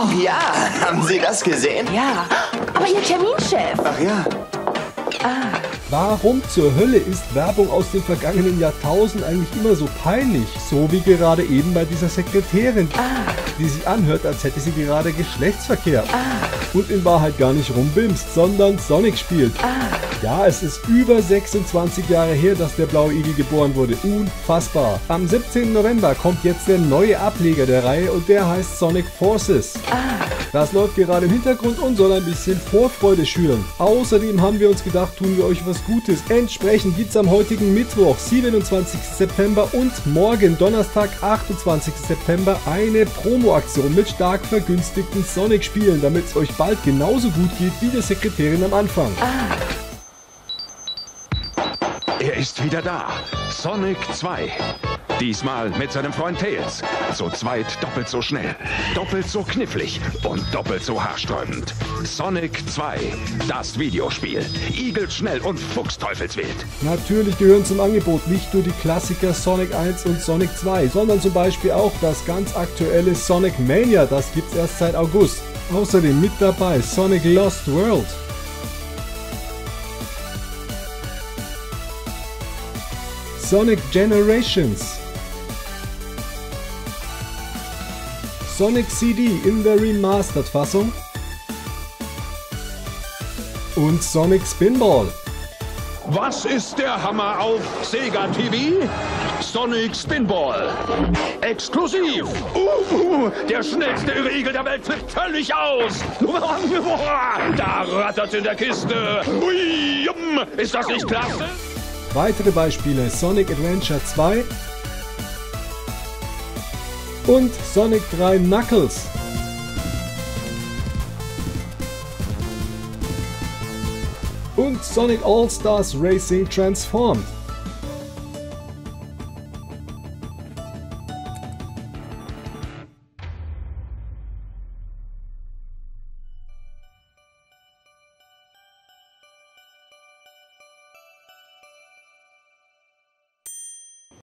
Ja, haben Sie das gesehen? Ja, aber Ihr Terminchef. Ach ja. Warum zur Hölle ist Werbung aus dem vergangenen Jahrtausend eigentlich immer so peinlich? So wie gerade eben bei dieser Sekretärin, die sich anhört, als hätte sie gerade Geschlechtsverkehr. Und in Wahrheit gar nicht rumbimst, sondern Sonic spielt. Ja, es ist über 26 Jahre her, dass der blaue Igel geboren wurde. Unfassbar. Am 17. November kommt jetzt der neue Ableger der Reihe und der heißt Sonic Forces. Das läuft gerade im Hintergrund und soll ein bisschen Vorfreude schüren. Außerdem haben wir uns gedacht, tun wir euch was Gutes. Entsprechend gibt es am heutigen Mittwoch, 27. September und morgen Donnerstag, 28. September eine Promo-Aktion mit stark vergünstigten Sonic-Spielen, damit es euch bald genauso gut geht wie der Sekretärin am Anfang. Er ist wieder da. Sonic 2. Diesmal mit seinem Freund Tails. Zu zweit doppelt so schnell, doppelt so knifflig und doppelt so haarsträubend. Sonic 2. Das Videospiel. Igelschnell und fuchsteufelswild. Natürlich gehören zum Angebot nicht nur die Klassiker Sonic 1 und Sonic 2, sondern zum Beispiel auch das ganz aktuelle Sonic Mania. Das gibt's erst seit August. Außerdem mit dabei Sonic Lost World. Sonic Generations, Sonic CD in der Remastered-Fassung und Sonic Spinball. Was ist der Hammer auf Sega TV? Sonic Spinball. Exklusiv. Der schnellste Igel der Welt flippt völlig aus. Da rattert in der Kiste. Ui, ist das nicht klasse? Weitere Beispiele: Sonic Adventure 2 und Sonic 3 Knuckles. Und Sonic All-Stars Racing Transformed.